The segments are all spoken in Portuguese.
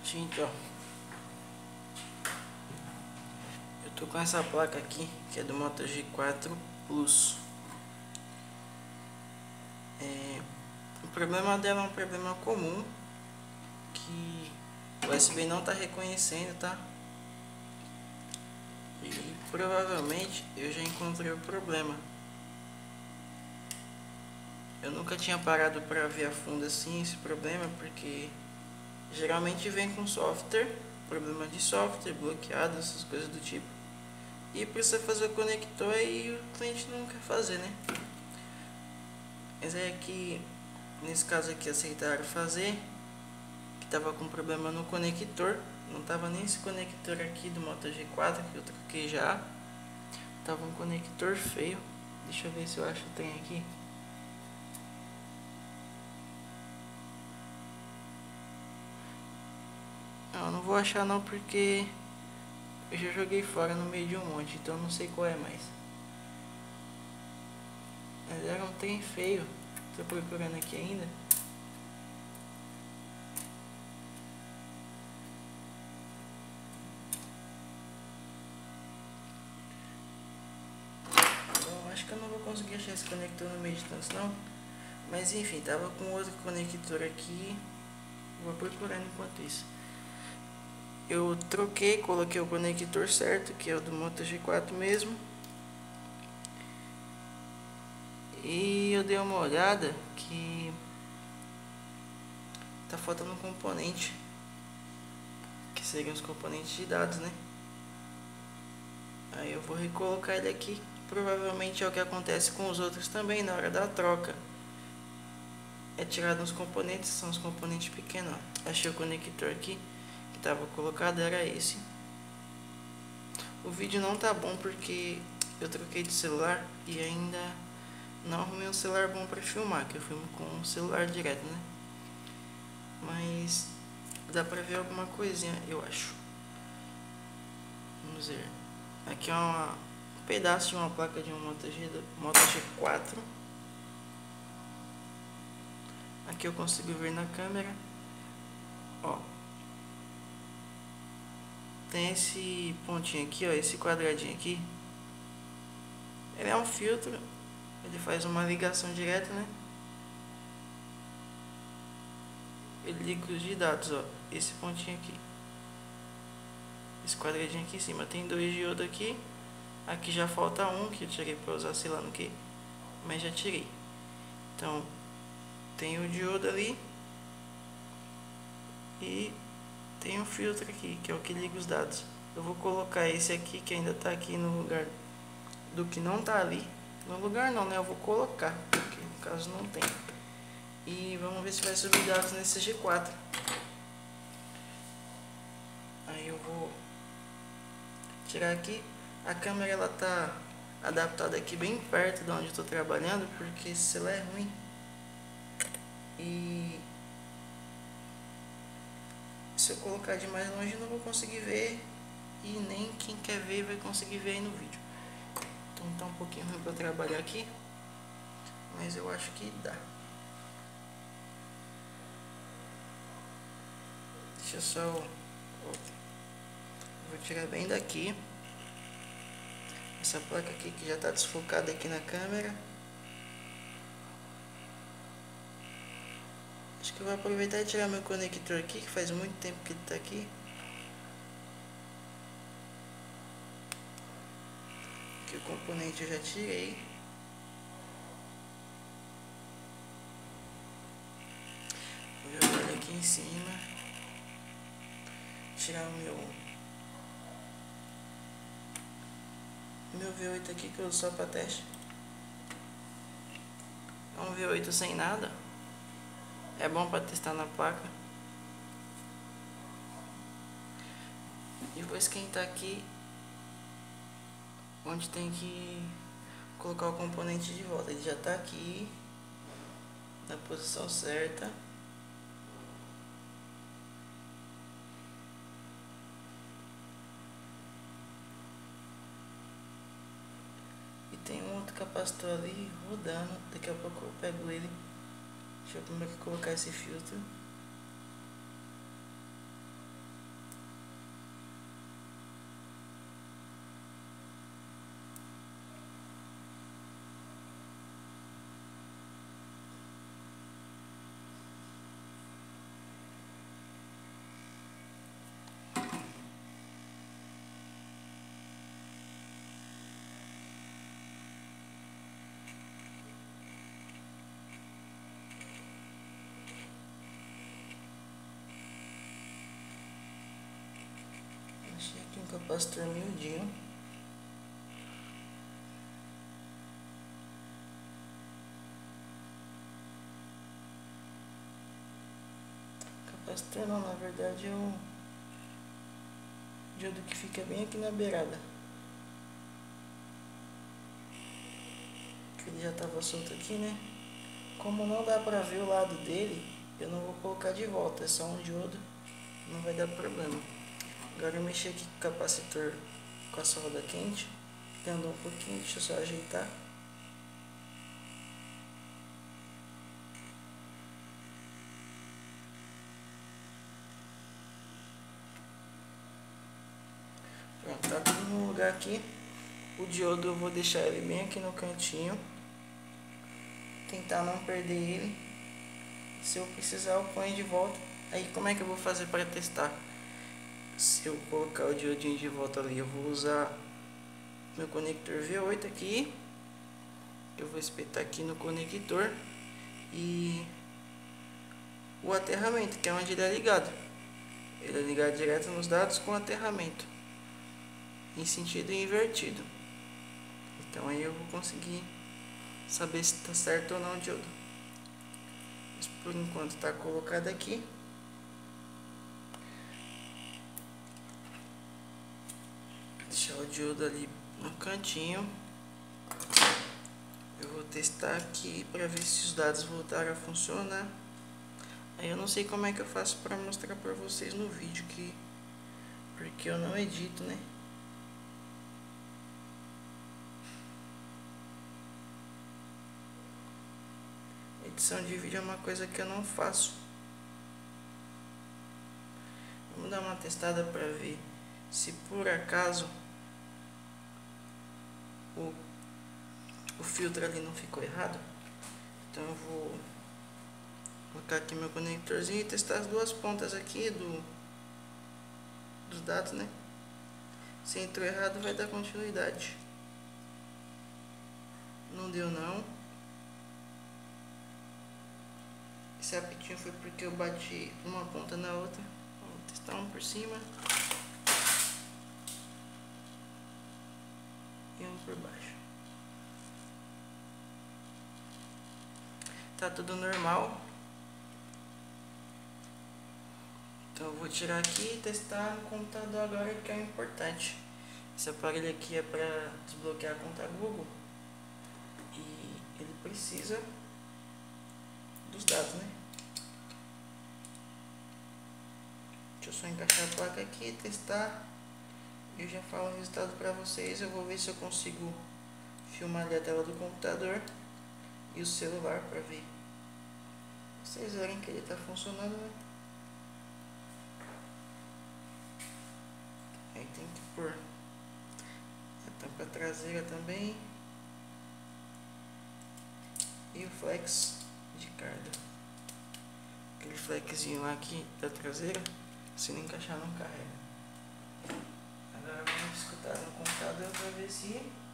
Então, eu tô com essa placa aqui, que é do Moto G4 Plus. O problema dela é um problema comum, que o USB não tá reconhecendo, tá? E provavelmente eu já encontrei o problema. Eu nunca tinha parado para ver a fundo assim esse problema, porque geralmente vem com software, problema de software, bloqueado, essas coisas do tipo. E precisa fazer o conector e o cliente não quer fazer, né? Mas é que nesse caso aqui aceitaram fazer, que tava com problema no conector. Não tava nem esse conector aqui do Moto G4 que eu troquei já. Tava um conector feio. Deixa eu ver se eu acho o trem aqui. Não vou achar não, porque eu já joguei fora no meio de um monte, então eu não sei qual é mais. Mas era um trem feio. Tô procurando aqui ainda. Bom, acho que eu não vou conseguir achar esse conector no meio de tantos não. Mas enfim, tava com outro conector aqui. Vou procurando enquanto isso. Eu troquei, coloquei o conector certo, que é o do Moto G4 mesmo. E eu dei uma olhada que tá faltando um componente, que seriam os componentes de dados, né? Aí eu vou recolocar ele aqui. Provavelmente é o que acontece com os outros também na hora da troca. É tirado uns componentes, são os componentes pequenos. Ó. Achei o conector aqui que estava colocado, era esse. O vídeo não tá bom porque eu troquei de celular e ainda não arrumei um celular bom para filmar, que eu filmo com um celular direto, né? Mas dá pra ver alguma coisinha, eu acho. Vamos ver. Aqui é um pedaço de uma placa de um Moto G4. Aqui eu consigo ver na câmera. Ó. Tem esse pontinho aqui, ó, esse quadradinho aqui. Ele é um filtro. Ele faz uma ligação direta, né? Ele liga os de dados, ó. Esse pontinho aqui. Esse quadradinho aqui em cima. Tem dois diodos aqui. Aqui já falta um, que eu tirei pra usar sei lá no que. Mas já tirei. Então, tem o diodo ali. E tem um filtro aqui, que é o que liga os dados. Eu vou colocar esse aqui, que ainda tá aqui no lugar do que não tá ali. No lugar não, né? Eu vou colocar, porque no caso não tem. E vamos ver se vai subir dados nesse G4. Aí eu vou tirar aqui. A câmera ela tá adaptada aqui bem perto de onde eu tô trabalhando, porque esse celular é ruim. E se eu colocar de mais longe eu não vou conseguir ver. E nem quem quer ver vai conseguir ver aí no vídeo. Então tá um pouquinho ruim pra eu trabalhar aqui. Mas eu acho que dá. Deixa eu só... Vou tirar bem daqui. Essa placa aqui que já está desfocada aqui na câmera. Acho que eu vou aproveitar e tirar meu conector aqui, que faz muito tempo que ele está aqui. Aqui o componente eu já tirei. Vou jogar ele aqui em cima. Tirar o meu V8 aqui que eu uso só para teste. É um V8 sem nada. É bom para testar na placa. E vou esquentar aqui onde tem que colocar o componente de volta. Ele já está aqui na posição certa. E tem um outro capacitor ali rodando. Daqui a pouco eu pego ele. Deixa eu primeiro colocar esse filtro. capacitor miudinho. Capacitor não, na verdade é o diodo que fica bem aqui na beirada. Que ele já estava solto aqui, né? Como não dá pra ver o lado dele, eu não vou colocar de volta, é só um diodo, não vai dar problema. Agora eu mexi aqui com o capacitor com a solda quente, ele andou um pouquinho, deixa eu só ajeitar. Pronto, tá tudo no lugar aqui. O diodo eu vou deixar ele bem aqui no cantinho, tentar não perder ele. Se eu precisar eu ponho de volta. Aí como é que eu vou fazer para testar? Se eu colocar o diodinho de volta ali, eu vou usar meu conector V8 aqui. Eu vou espetar aqui no conector e o aterramento, que é onde ele é ligado. Ele é ligado direto nos dados com aterramento em sentido invertido. Então aí eu vou conseguir saber se está certo ou não o diodo. Mas por enquanto está colocado aqui. Deixar o diodo ali no cantinho. Eu vou testar aqui para ver se os dados voltaram a funcionar. Aí eu não sei como é que eu faço para mostrar para vocês no vídeo, porque eu não edito, né? Edição de vídeo é uma coisa que eu não faço. Vamos dar uma testada para ver se por acaso o filtro ali não ficou errado. Então eu vou colocar aqui meu conectorzinho e testar as duas pontas aqui dos dados, né? Se entrou errado vai dar continuidade. Não deu não. Esse apitinho foi porque eu bati uma ponta na outra. Vou testar um por cima e um por baixo. Tá tudo normal. Então eu vou tirar aqui e testar no computador agora, que é importante. Esse aparelho aqui é para desbloquear a conta Google e ele precisa dos dados, né? Deixa eu só encaixar a placa aqui, testar. Eu já falo o resultado para vocês. Eu vou ver se eu consigo filmar ali a tela do computador e o celular para ver. Vocês verem que ele está funcionando, né? Aí tem que pôr a tampa traseira também e o flex de carga. Aquele flexzinho lá aqui da traseira, se não encaixar não carrega. Agora vamos escutar no computador para ver se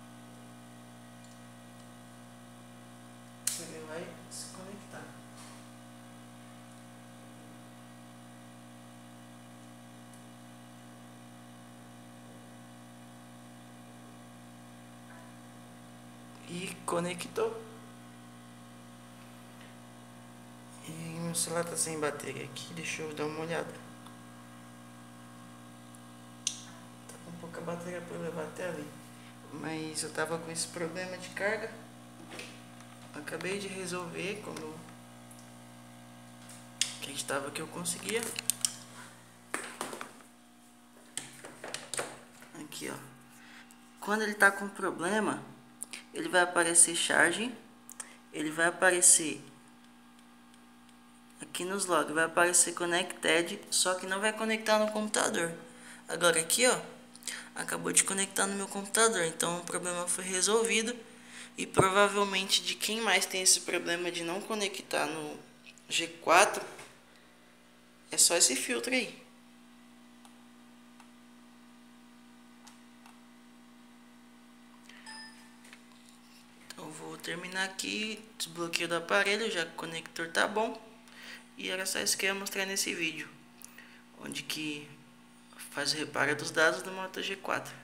ele vai se conectar. E conectou. E meu celular tá sem bateria aqui, deixa eu dar uma olhada. Tá com pouca bateria para levar até ali. Mas eu tava com esse problema de carga. Acabei de resolver, como eu acreditava que eu conseguia. Aqui, ó. Quando ele tá com problema, ele vai aparecer charging, ele vai aparecer aqui nos logs, vai aparecer connected, só que não vai conectar no computador. Agora aqui, ó, acabou de conectar no meu computador, então o problema foi resolvido. E provavelmente de quem mais tem esse problema de não conectar no G4 é só esse filtro aí. Então vou terminar aqui, desbloqueio do aparelho, já que o conector tá bom. E era só isso que eu ia mostrar nesse vídeo, onde que faz o reparo dos dados do Moto G4.